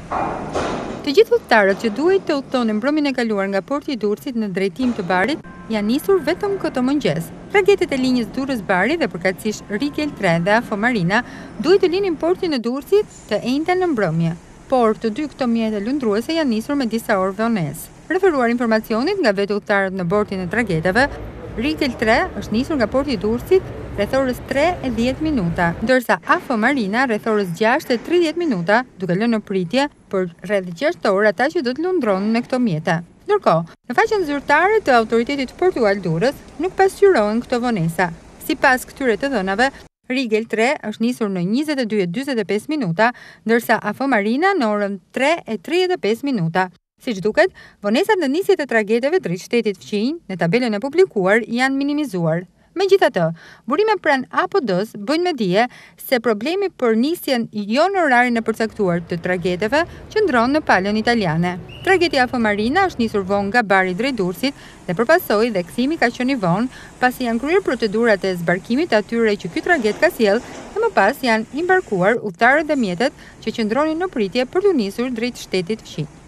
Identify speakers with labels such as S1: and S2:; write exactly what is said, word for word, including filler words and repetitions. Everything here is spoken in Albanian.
S1: Të gjithë udhëtarët që duhet të udhëtonin mbrëmjen e kaluar nga porti i Durrësit në drejtim të Barit janë nisur vetëm këtë mëngjes. Tragetet e linjës Durrës-Barit dhe përkatësisht Rigel tre dhe Afo Marina duhet të linin portin e Durrësit të enjten në mbrëmje, por të dy këto mjete lundruese janë nisur me disa orë vonesë. Referuar informacionit nga vetë udhëtarët në bortin e trageteve, Rigel tre është nisur nga porti i Durrësit rreth orës tre e dhjetë minuta, ndërsa Afo Marina rreth orës gjashtë e tridhjetë minuta, duke lënë në pritje për rreth gjashtë orë ata që do të lundronin me këto mjete. Ndërkohë, në faqen zyrtare të autoritetit portual Durrës nuk pasqyrohen këto vonesa. Sipas këtyre të dhënave, Rigel tre është nisur në njëzet e dy e njëzet e pesë minuta, ndërsa Afo Marina në orën tre e tridhjetë e pesë minuta. Siç duket, vonesat në nisjet e trageteve drejt shtetit fqinj në tabelën e publikuar janë minimizuar. Megjithatë, burime pranë A P D-s bëjnë me dije se problemi për nisjen jo në orarin e përcaktuar të trageteve qëndron në palën italiane. Trageti Afo Marina është nisur vonë nga Barit drejt Durrësit dhe përpasoi dhe kthimi ka qenë i vonë pasi janë kryer procedurat e zbarkimit të atyre që ky traget ka sjell dhe më pas janë imbarkuar udhëtarët dhe mjetet që qëndronin në pritje për të nisur drejt shtetit fqinj.